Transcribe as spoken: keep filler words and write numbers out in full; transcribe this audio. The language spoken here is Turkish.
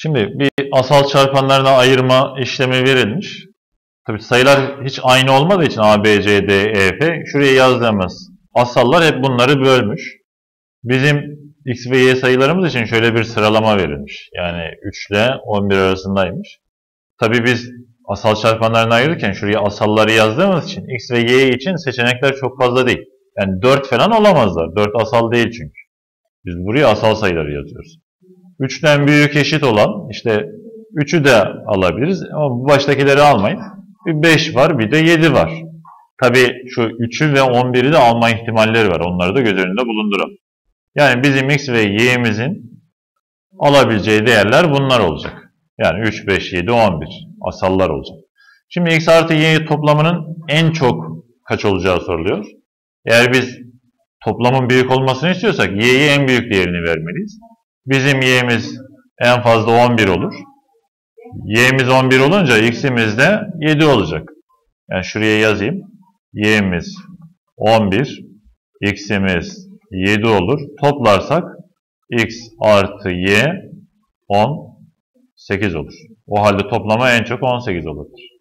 Şimdi bir asal çarpanlarına ayırma işlemi verilmiş. Tabii sayılar hiç aynı olmadığı için A, B, C, D, E, F şuraya yaz demez. Asallar hep bunları bölmüş. Bizim X ve Y sayılarımız için şöyle bir sıralama verilmiş. Yani üç ile on bir arasındaymış. Tabii biz asal çarpanlarını ayırırken şuraya asalları yazdığımız için X ve Y için seçenekler çok fazla değil. Yani dört falan olamazlar. dört asal değil çünkü. Biz buraya asal sayıları yazıyoruz. üçten büyük eşit olan işte üçü de alabiliriz ama bu baştakileri almayın. Bir beş var, bir de yedi var. Tabii şu üçü ve on biri de alma ihtimalleri var. Onları da göz önünde bulunduralım. Yani bizim X ve Y'imizin alabileceği değerler bunlar olacak. Yani üç, beş, yedi, on bir asallar olacak. Şimdi X artı Y toplamının en çok kaç olacağı soruluyor. Eğer biz toplamın büyük olmasını istiyorsak Y'ye en büyük değerini vermeliyiz. Bizim Y'miz en fazla on bir olur. Y'miz on bir olunca X'imiz de yedi olacak. Yani şuraya yazayım. Y'miz on bir, X'imiz yedi olur. Toplarsak X artı Y on sekiz olur. O halde toplama en çok on sekiz olur.